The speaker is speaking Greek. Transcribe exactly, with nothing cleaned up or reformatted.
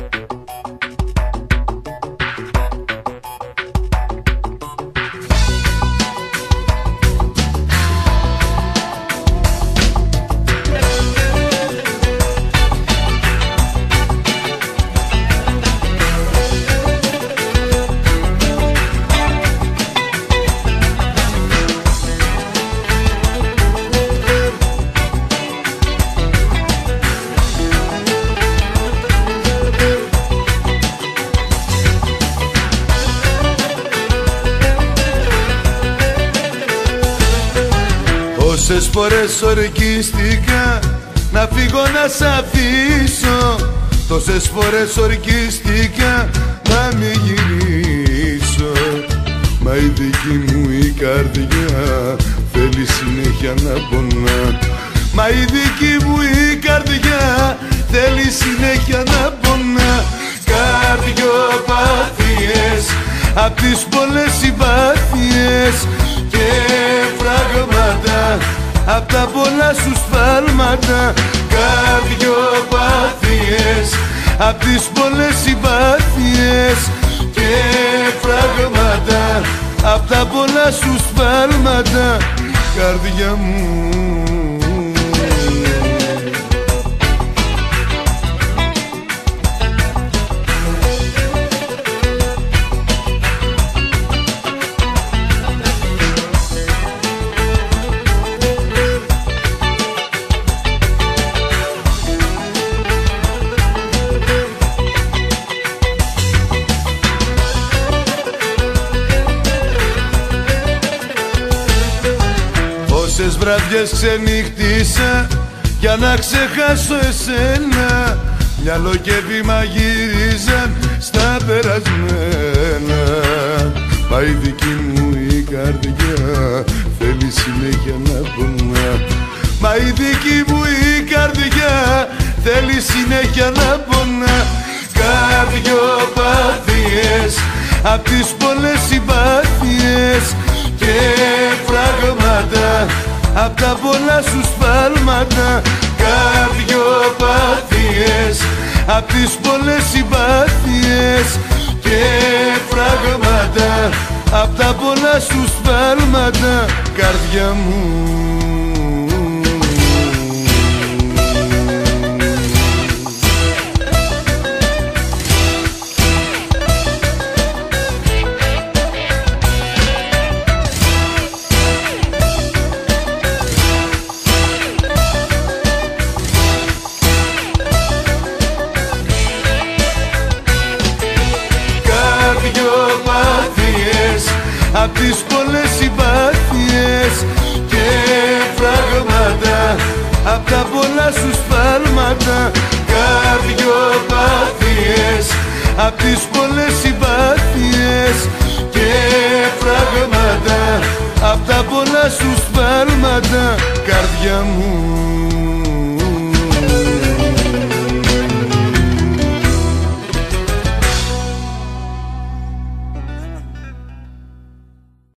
Πόσες φορές ορκίστηκα να φύγω να σ' αφήσω, τόσες φορές ορκίστηκα να μην γυρίσω. Μα η δική μου η καρδιά θέλει συνέχεια να πονά. Μα η δική μου η καρδιά θέλει συνέχεια να πονά. Καρδιοπάθειες απ' τις πολλές συμπάθειες και φράγματα απ' τα πολλά σου σφάλματα. Καρδιοπάθειες απ' τις πολλές συμπάθειες και φράγματα απ' τα πολλά σου σφάλματα. Καρδιά μου, πόσες βραδιές ξενύχτησα για να ξεχάσω εσένα. Μυαλό και βήμα γύριζαν στα περασμένα. Μα η δική μου η καρδιά θέλει συνέχεια να πονά. Μα η δική μου η καρδιά θέλει συνέχεια να πονά. Καρδιοπάθειες απ' τις πολλές συμπάθειες και φράγματα απ' τα πολλά σου σφάλματα. Καρδιοπάθειες απ' τις πολλές συμπάθειες και φράγματα απ' τα πολλά σου σφάλματα. Καρδιά μου, απ' τις πολλές συμπάθειες και φράγματα απ' τα πολλά σου σφάλματα. Καρδιοπάθειες απ' τις πολλές συμπάθειες και φράγματα απ' τα πολλά σου σφάλματα. Καρδιά μου.